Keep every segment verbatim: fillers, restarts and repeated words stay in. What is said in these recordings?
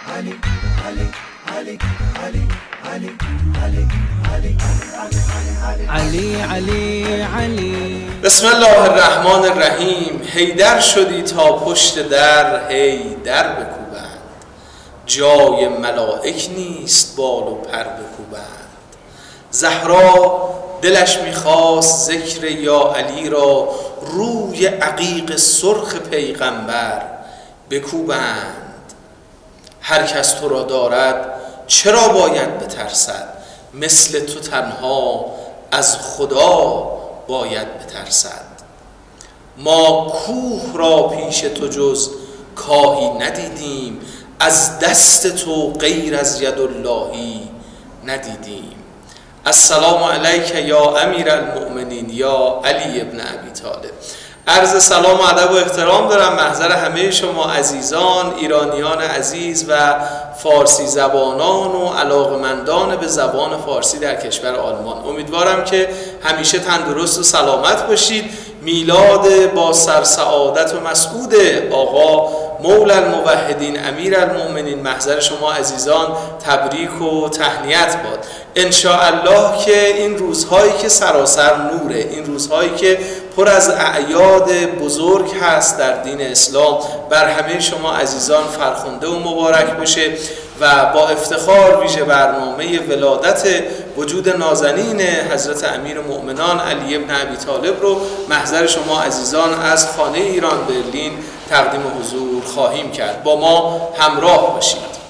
علی علی علی. بسم الله الرحمن الرحیم. حیدر شدی تا پشت در هی در بکوبند، جای ملائک نیست بال و پر بکوبند. زهرا دلش میخواست ذکر یا علی را روی عقیق سرخ پیغمبر بکوبند. هر کس تو را دارد چرا باید بترسد، مثل تو تنها از خدا باید بترسد. ما کوه را پیش تو جز کاهی ندیدیم، از دست تو غیر از ید اللهی ندیدیم. السلام علیک یا امیر المؤمنین یا علی ابن ابی طالب. عرض سلام و ادب و احترام دارم محضر همه شما عزیزان، ایرانیان عزیز و فارسی زبانان و علاقمندان به زبان فارسی در کشور آلمان. امیدوارم که همیشه تندرست و سلامت باشید. میلاد با سرسعادت و مسعود آقا مولا الموحدین امیر المؤمنین محضر شما عزیزان تبریک و تهنیت باد. ان شاء الله که این روزهایی که سراسر نوره، این روزهایی که پر از اعیاد بزرگ هست در دین اسلام، بر همه شما عزیزان فرخنده و مبارک باشه و با افتخار ویژه برنامه ولادت وجود نازنین حضرت امیر مؤمنان علی ابن ابی طالب رو محضر شما عزیزان از خانه ایران برلین تقدیم حضور خواهیم کرد. با ما همراه باشید.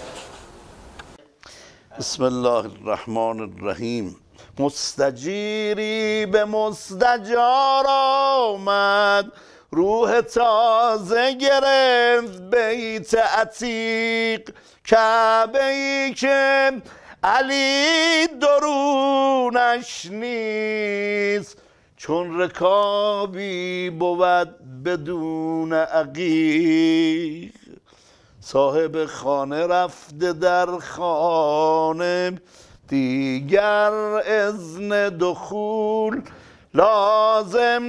بسم الله الرحمن الرحیم. مستجیری به مستجار آمد، روح تازه گرفت بیت عتیق. کعبه ای که علی درونش نیست، چون رکابی بود بدون عقیق. صاحب خانه رفته در خانه، دیگر اذن دخول لازم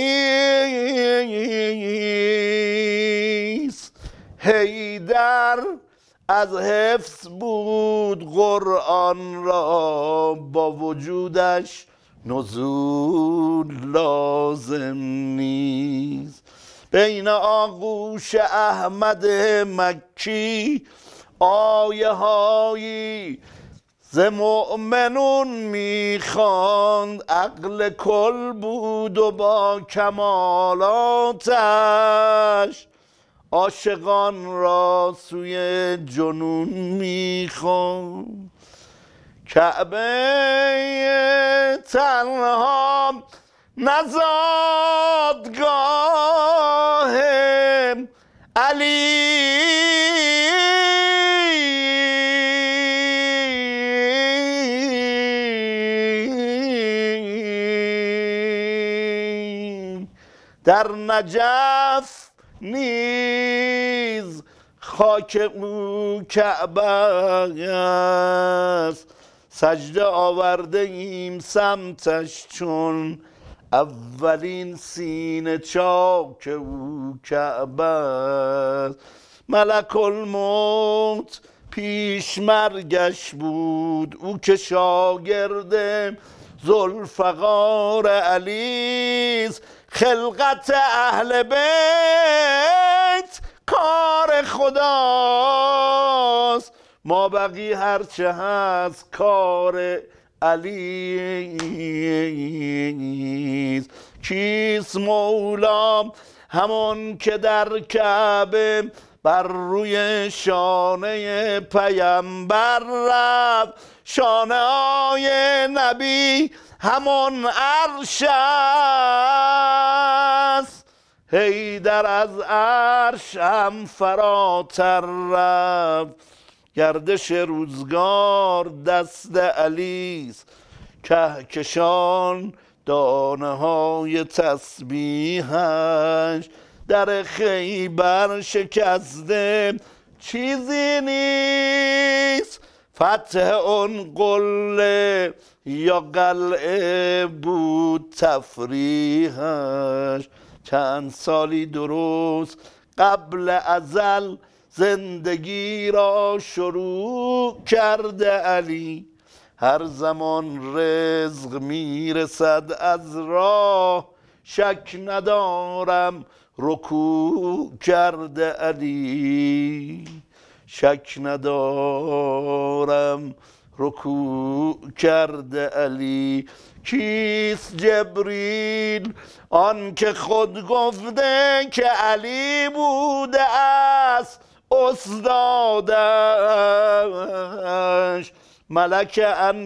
نیست. حیدر از حفظ بود قرآن را، با وجودش نزول لازم نیست. بین آغوش احمد مکی آیه هایی ز مؤمنون میخواند. عقل کل بود و با کمالاتش عاشقان را سوی جنون میخواند. کعبه تنها نزادگاه علی، در نجف نیز خاک او کعبه است. سجده آورده ایم سمتش چون اولین سینه چاک او کعبه است. ملک الموت پیش مرگش بود، او که شاگرد ذوالفقار علیست. خلقت اهل بیت کار خداست، ما بقی هرچه هست کار علیست. کیست مولا؟ همون که در کعبه بر روی شانه پیمبر رفت. شانه های نبی همون عرش است، حیدر از عرش هم فراتر رفت. گردش روزگار دست علیست، کهکشان دانه های تسبیحش. در خیبر شکسته چیزی نیست، فتح اون قله یا قلعه بود تفریحش. چند سالی درست قبل ازل زندگی را شروع کرده علی. هر زمان رزق میرسد از راه، شک ندارم رکوع کرده علی. شک ندارم رکوع کرده علی. کیست جبریل آن که خود گفته که علی بوده است استادش؟ ملک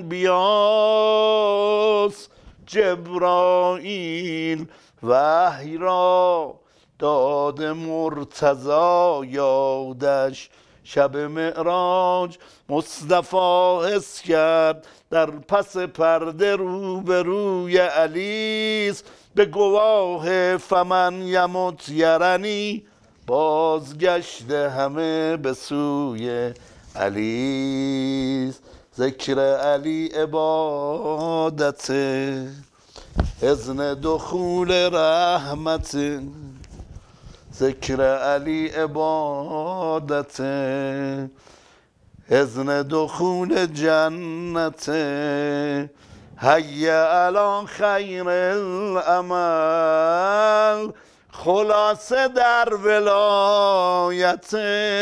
انبیاست جبرائیل، وحی را داد مرتضی یادش. شب معراج مصطفی حس کرد در پس پرده روبروی علیست. به گواه فمن یمت یرنی بازگشته همه به سوی علیست. ذکر علی عبادت، اذن دخول رحمت. ذکر علی عبادت، اذن دخول جنت. حی علی خیر العمل، خلاصه در ولایت.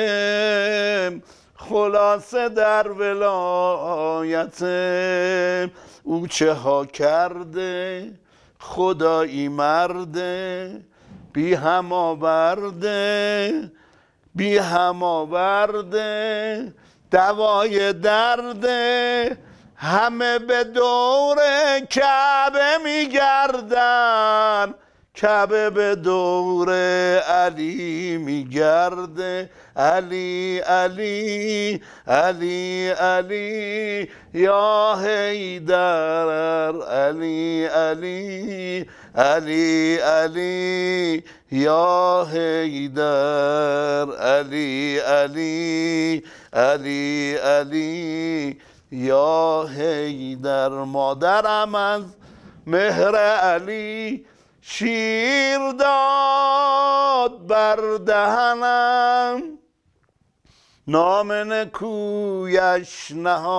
خلاصه در ولایت. او چه ها کرده خدایی مرده، بی هم آورده بی هم آورده. دوای درده همه به دور کعبه میگردن، کعبه به دور علی میگرده. علی علی علی علی یا حیدر. علی علی علی علی یا حیدر. علی علی علی علی یا حیدر. مادرم از مهر علی شیر داد بر دهنم، نام نکویش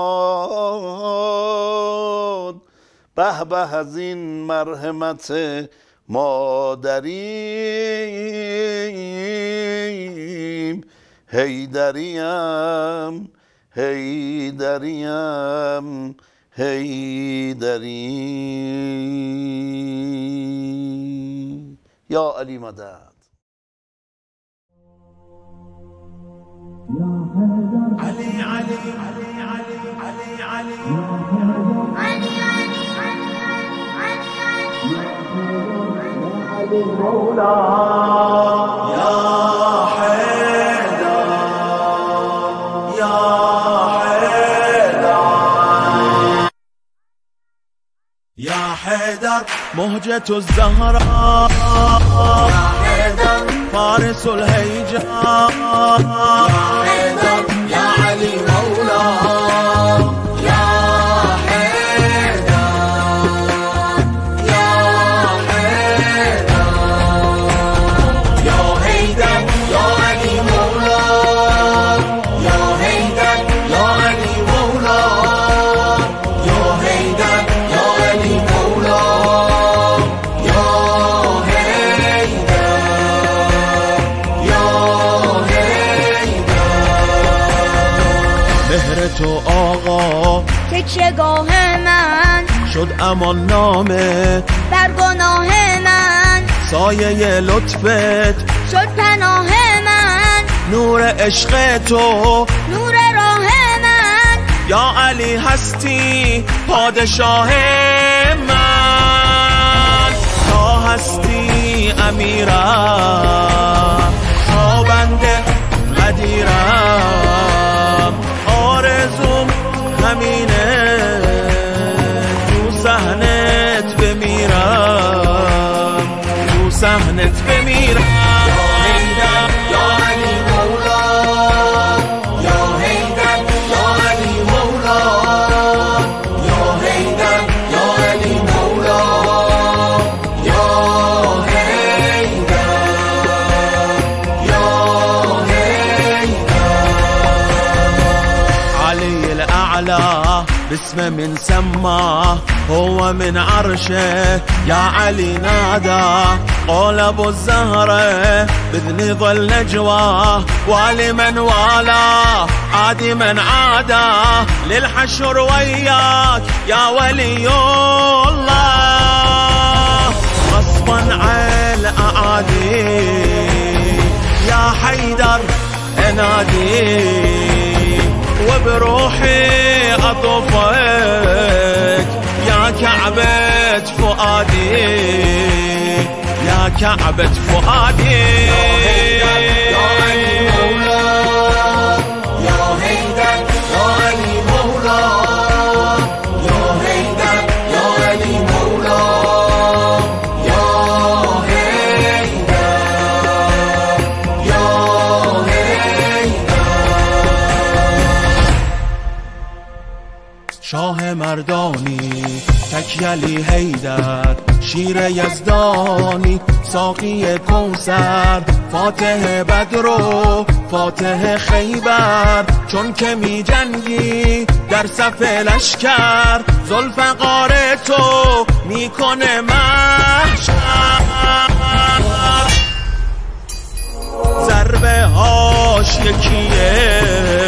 نهاد. به به از این مرحمت مادریم، حیدریم حیدریم حیدریم. یا علی مدد. علی علی علی علی علی علی علی علی علی علی علی مولا یا حیدر یا حیدر یا حیدر مهجة الزهراء یا حیدر فارس الهیجا یا حیدر یا علی مولا یا حیدر یا حیدر یا حیدر یا علی مولا یا حیدر یا علی مولا یا حیدر یا علی مولا یا حیدر یا حیدر. مهر تو آقا تکیه‌گاه من شد امان نامه بر گناه من، سایه لطفت شد پناه من نور عشق تو نور راه من. یا علی هستی پادشاه من، تا هستی امیرم تا بنده قدیرم. آرزوم همینه تو صحنت بمیرم تو صحنت بمیرم. یا حیدر یا علی مولا یا حیدر یا علی مولا یا حیدر یا علی مولا یا حیدر باسم من سماه هو من عرشه يا علي نادى قول ابو الزهره باذن ظل نجواه والي من والاه عادي من عاداه للحشر وياك يا ولي الله غصبا على الاعادي يا حيدر انادي وبروحي اطوفك يا كعبة فؤادي يا كعبة فؤادي يا علي مولا يا هيدر يا علي مولا يا هيدر يا علي مولا يا هيدر يا هيدر شاه مردانی تکیلی حیدر شیر یزدانی ساقی کوثر فاتح بدر و فاتح خیبر چون که می جنگی در صف لشکر ذوالفقار تو میکنه محشر ضربه هاش یکیه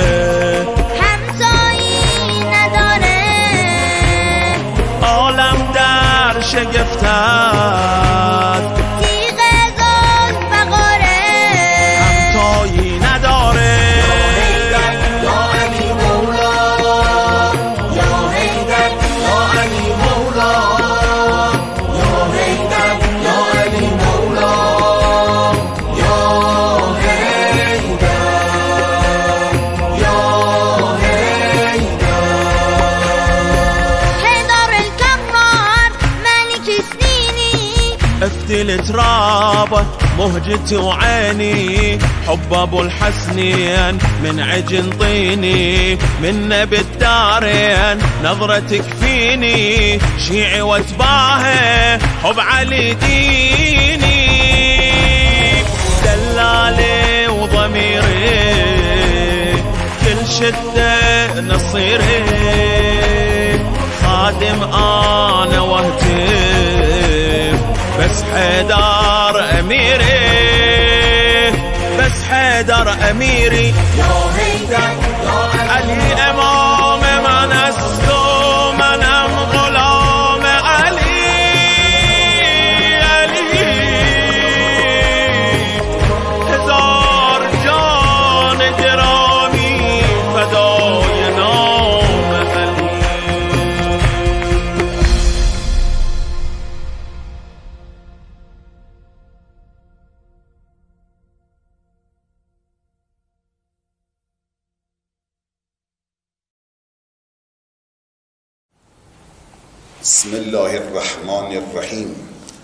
شگفت است تیغ ذوالفقاره همتایی نداره یا علی مولا یا هیدر یا علی مولا یا هیدر یا علی مولا یا هیدر یا هیدر حیدر الكرار ملك سنيني افتي التراب مهجتي وعيني حب ابو الحسنين من عجن طيني من نبي الدارين نظرة تكفيني شيعي واتباهي حب علي ديني دلالي وضميري كل شدة نصيري خادم انا وهتف بس حيدر اميري بس حيدر اميري یا هیدر یا علی علي امام من است و منم غلام علي علي هزار جان گرامی فدای نام علی بسم الله الرحمن الرحیم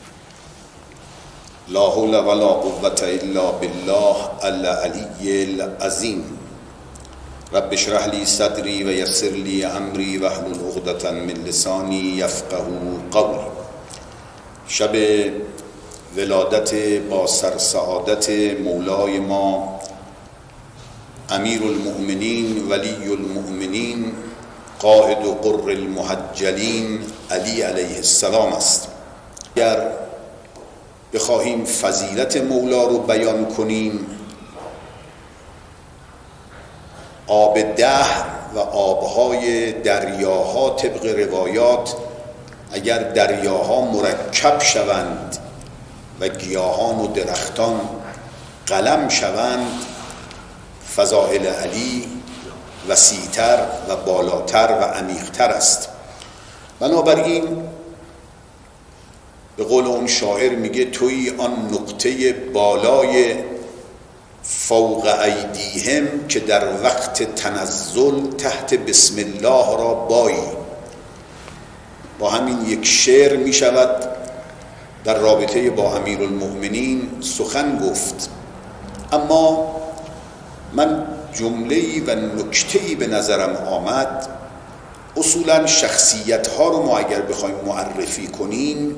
لا حول ولا قوة الا بالله العلی العظیم رب اشرح لي صدری و یسر لي امری واحلل عقدة من لسانی یفقهوا قولی. شب ولادت با سرسعادت مولای ما امیر المؤمنین ولی المؤمنین قائد و قر المحجلین علی علیه السلام است. اگر بخواهیم فضیلت مولا رو بیان کنیم، آب دهر و آبهای دریاها طبق روایات اگر دریاها مرکب شوند و گیاهان و درختان قلم شوند، فضائل علی وسیع‌تر و بالاتر و عمیق‌تر است. بنابراین به قول اون شاعر میگه توی آن نقطه بالای فوق ایدیهم که در وقت تنزل تحت بسم الله را بایی. با همین یک شعر می شود در رابطه با امیر المؤمنین سخن گفت. اما من جمله‌ای و نکته‌ای به نظرم آمد. اصولاً شخصیت ها رو ما اگر بخوایم معرفی کنیم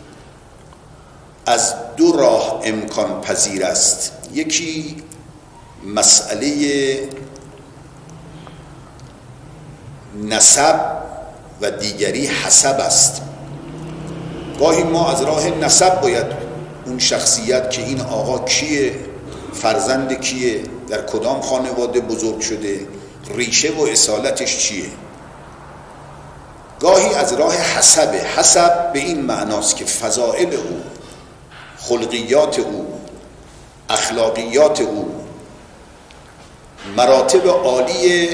از دو راه امکان پذیر است. یکی مسئله نسب و دیگری حسب است. گاهی ما از راه نسب باید اون شخصیت که این آقا کیه، فرزند کیه، در کدام خانواده بزرگ شده، ریشه و اصالتش چیه. گاهی از راه حسب. حسب به این معناست که فضائل او، خلقیات او، اخلاقیات او، مراتب عالی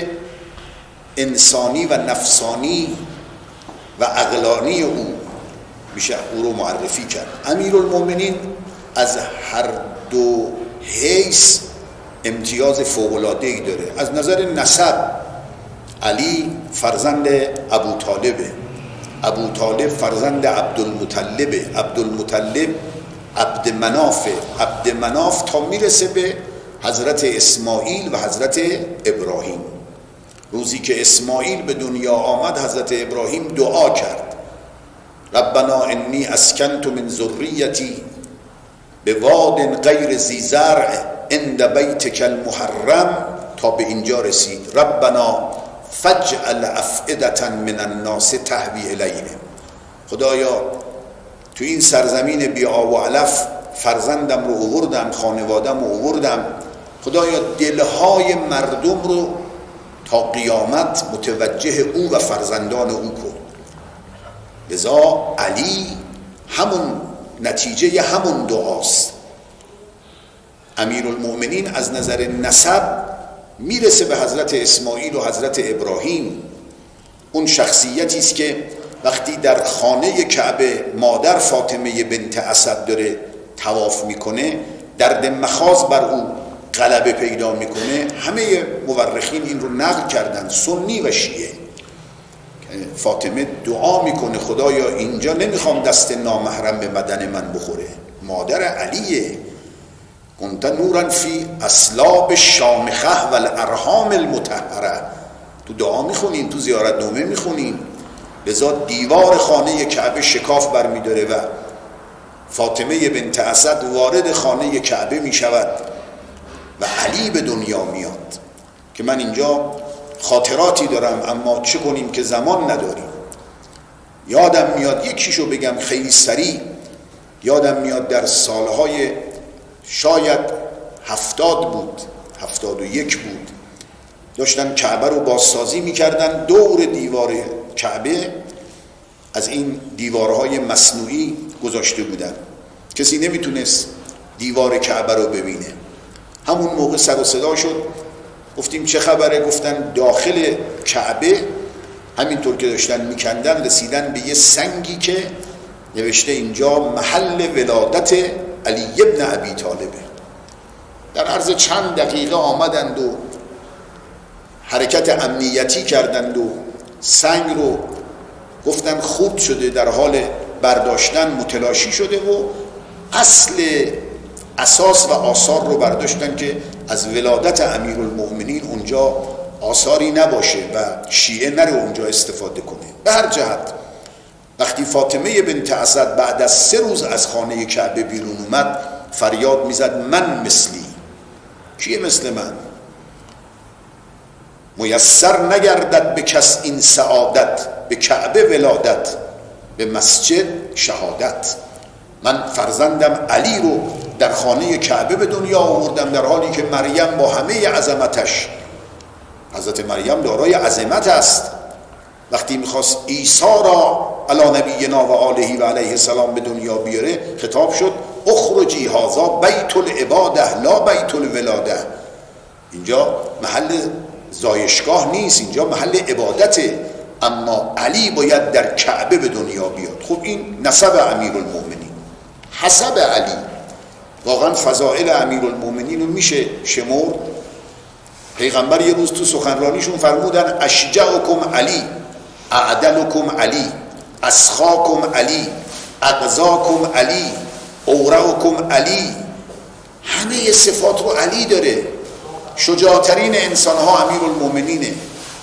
انسانی و نفسانی و عقلانی او میشه او رو معرفی کرد. امیرالمومنین از هر دو حیث امتیاز فوق‌العاده‌ای داره. از نظر نسب علی فرزند ابو طالبه، ابو طالب فرزند عبدالمطلبه، عبدالمطلب عبد منافه، عبد مناف تا میرسه به حضرت اسماعیل و حضرت ابراهیم. روزی که اسماعیل به دنیا آمد حضرت ابراهیم دعا کرد ربنا انی اسکنت من ذریتی به واد غیر ذی زرع عند بیتک المحرم تا به اینجا رسید ربنا فجعل افئدة من الناس تهوی الیهم. خدایا تو این سرزمین بی آب و علف فرزندم رو آوردم، خانوادم رو آوردم، خدایا دلهای مردم رو تا قیامت متوجه او و فرزندان او کن. لذا علی همون نتیجه همون دعاست. امیرالمؤمنین از نظر نسب میرسه به حضرت اسماعیل و حضرت ابراهیم. اون شخصیتی است که وقتی در خانه کعبه مادر فاطمه بنت اسد داره طواف میکنه، درد مخاض بر او غلبه پیدا میکنه. همه مورخین این رو نقل کردن، سنی و شیعه. فاطمه دعا میکنه خدایا اینجا نمیخوام دست نامحرم به بدن من بخوره. مادر علیه. کنت نورا فی اصلاب الشامخه و الارحام المطهره. تو دعا میخونین، تو زیارت نامه میخونین. لذا دیوار خانه کعبه شکاف برمیداره و فاطمه بنت اسد وارد خانه کعبه میشود و علی به دنیا میاد. که من اینجا خاطراتی دارم اما چه کنیم که زمان نداریم. یادم میاد یکیشو بگم خیلی سریع. یادم میاد در سالهای شاید هفتاد بود، هفتاد و یک بود، داشتن کعبه رو بازسازی میکردن. دور دیوار کعبه از این دیوارهای مصنوعی گذاشته بودن، کسی نمیتونست دیوار کعبه رو ببینه. همون موقع سر و صدا شد، گفتیم چه خبره؟ گفتن داخل کعبه همینطور که داشتن میکندن رسیدن به یه سنگی که نوشته اینجا محل ولادت علی ابن ابی طالبه. در عرض چند دقیقه آمدند و حرکت امنیتی کردند و سنگ رو گفتن خورد شده، در حال برداشتن متلاشی شده و اصل اساس و آثار رو برداشتن که از ولادت امیرالمؤمنین اونجا آثاری نباشه و شیعه نره اونجا استفاده کنه. به هر جهت وقتی فاطمه بنت اسد بعد از سه روز از خانه کعبه بیرون اومد فریاد میزد من مثلی، کیه مثل من؟ میسر نگردد به کس این سعادت، به کعبه ولادت، به مسجد شهادت. من فرزندم علی رو در خانه کعبه به دنیا آوردم در حالی که مریم با همه عظمتش، حضرت مریم دارای عظمت است، وقتی میخواست عیسی را علی نبینا و آله و علیه السلام به دنیا بیاره خطاب شد اخرجی هذا بیت العباده لا بیت الولاده. اینجا محل زایشگاه نیست، اینجا محل عبادته، اما علی باید در کعبه به دنیا بیاد. خب این نسب امیرالمؤمنین. حسب علی واقعا فضائل امیرالمؤمنین رو میشه شمرد. پیغمبر یه روز تو سخنرانیشون فرمودن اشجعکم علی، اعدلکم علی، اسخاکم علی، اقضاکم علی، اورعکم علی. همه صفات رو علی داره. شجاعترین انسان ها امیرالمؤمنینه،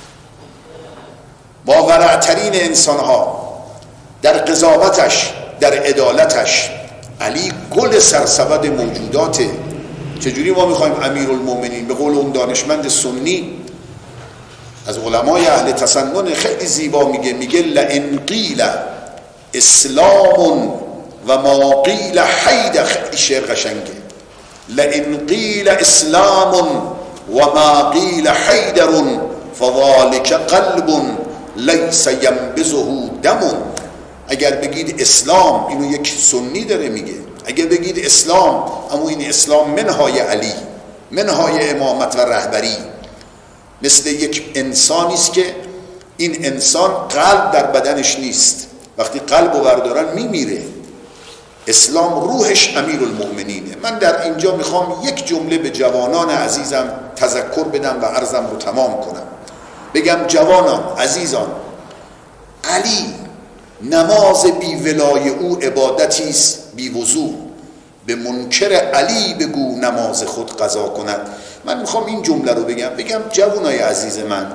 با ورعترین انسان ها در قضاوتش، در عدالتش. علی گل سرسبد موجوداته. چجوری ما میخوایم امیرالمؤمنین به قول اون دانشمند سنی از علمای اهل تسنن خیلی زیبا میگه، میگه لئن قیل اسلام و ما قیل حید. خیلی شعر قشنگه. لئن قیل اسلام و ما قیل حیدر فذلک قلب لیس ینبضه دم. اگر بگید اسلام، اینو یک سنی داره میگه، اگر بگید اسلام، اما این اسلام منهای علی، منهای امامت و رهبری، مثل یک انسانی است که این انسان قلب در بدنش نیست، وقتی قلب رو بردارن میمیره. اسلام روحش امیرالمؤمنینه. من در اینجا میخوام یک جمله به جوانان عزیزم تذکر بدم و عرضم رو تمام کنم. بگم جوانان عزیزان، علی نماز بی ولای او عبادتی است بی وضو. به منکر علی بگو نماز خود قضا کند. من میخوام این جمله رو بگم بگم جوانای عزیز من،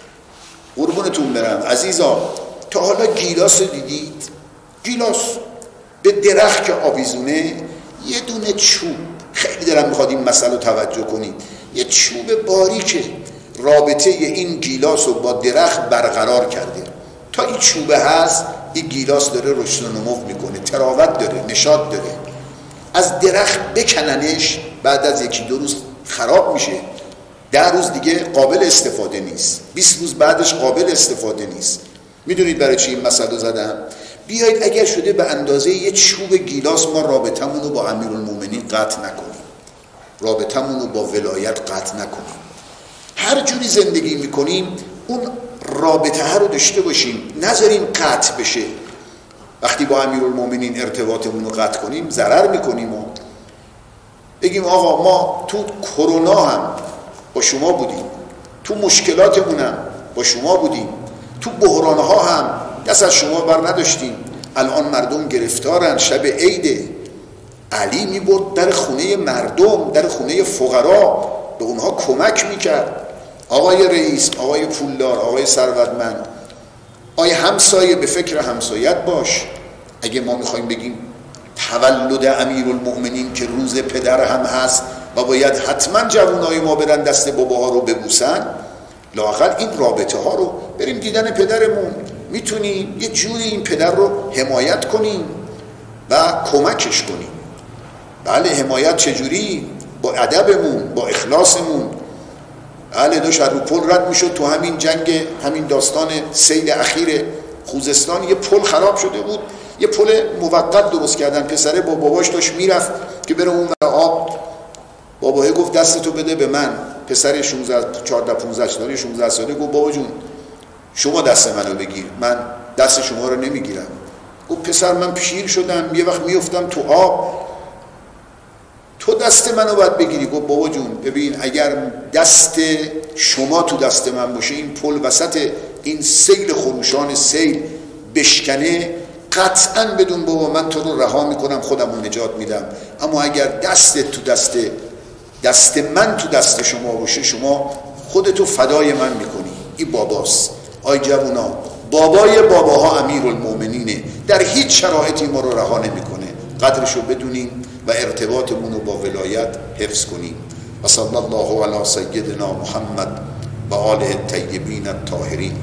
قربونتون برم عزیزا، تا حالا گیلاس رو دیدید؟ گیلاس به درخت که آویزونه یه دونه چوب، خیلی دارم میخواد این مسئله توجه کنید، یه چوب باریکه رابطه این گیلاس رو با درخت برقرار کرده. تا این چوبه هست این گیلاس داره رشد و نمو میکنه، تراوت داره، نشاط داره. از درخت بکننش بعد از یکی دو روز خراب میشه، ده روز دیگه قابل استفاده نیست، بیست روز بعدش قابل استفاده نیست. میدونید برای چی این مسئله زدم؟ بیایید اگر شده به اندازه یه چوب گیلاس ما رابطمون رو با امیرالمومنین قطع نکنیم، رابطمون رو با ولایت قطع نکنیم. هر جوری زندگی میکنیم اون رابطه ها رو داشته باشیم، نذاریم قطع بشه. وقتی با امیرالمومنین ارتباطمون رو قطع کنیم ضرر میکنیم و بگیم آقا ما تو کرونا هم با شما بودیم، تو مشکلاتمون هم با شما بودیم، تو بحرانها هم دست از شما بر نداشتیم. الان مردم گرفتارن، شب عیده. علی میبرد در خونه مردم، در خونه فقرا، به اونها کمک میکرد. آقای رئیس، آقای پولدار، آقای ثروتمند، آقای همسایه، به فکر همسایت باش. اگه ما میخوایم بگیم تولد امیرالمؤمنین که روز پدر هم هست و باید حتما جوانای ما برن دست باباها رو ببوسن، لااقل این رابطه ها رو بریم دیدن پدرمون، میتونیم یه جوری این پدر رو حمایت کنیم و کمکش کنیم. بله حمایت چجوری؟ با ادبمون، با اخلاصمون. بله داشت رو پل رد میشد تو همین جنگ، همین داستان سیل اخیر خوزستان، یه پل خراب شده بود، یه پل موقت درست کردن. پسره با باباش داشت میرفت که بره اون آب، بابا گفت دستتو بده به من. پسر شانزده چهارده پانزده ساله شانزده ساله گفت بابا جون شما دست منو بگیر، من دست شما رو نمیگیرم. گفت پسر من پیر شدم، یه وقت میافتم تو آب، تو دست منو باید بگیری. گفت بابا جون ببین اگر دست شما تو دست من باشه، این پل وسط این سیل خروشان سیل بشکنه، قطعا بدون بابا من تو رو رها میکنم، خودم رو نجات میدم. اما اگر دست تو دست دست من تو دست شما باشه، شما خودتو فدای من میکنی. این باباست. آی جوونا، بابای باباها امیرالمؤمنینه، در هیچ شرایطی ما رو رها نمیکنه. قدرشو بدونیم و ارتباطمون رو با ولایت حفظ کنیم. و صلی الله علی سیدنا محمد و آله الطیبین الطاهرین.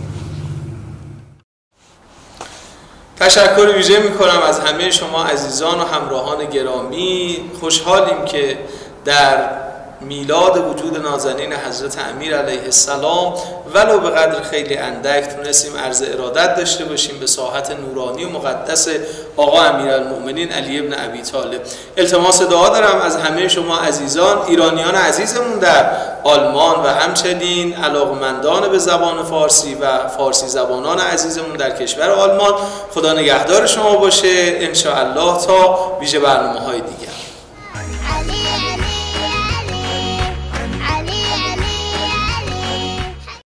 تشکر ویژه میکنم از همه شما عزیزان و همراهان گرامی. خوشحالیم که در میلاد وجود نازنین حضرت امیر علیه السلام ولو به قدر خیلی اندک تونستیم عرض ارادت داشته باشیم به ساحت نورانی و مقدس آقا امیرالمؤمنین علی ابن ابی طالب. التماس دعا دارم از همه شما عزیزان، ایرانیان عزیزمون در آلمان و همچنین علاقمندان به زبان فارسی و فارسی زبانان عزیزمون در کشور آلمان. خدا نگهدار شما باشه ان شاء الله تا ویژه برنامه‌های دیگه.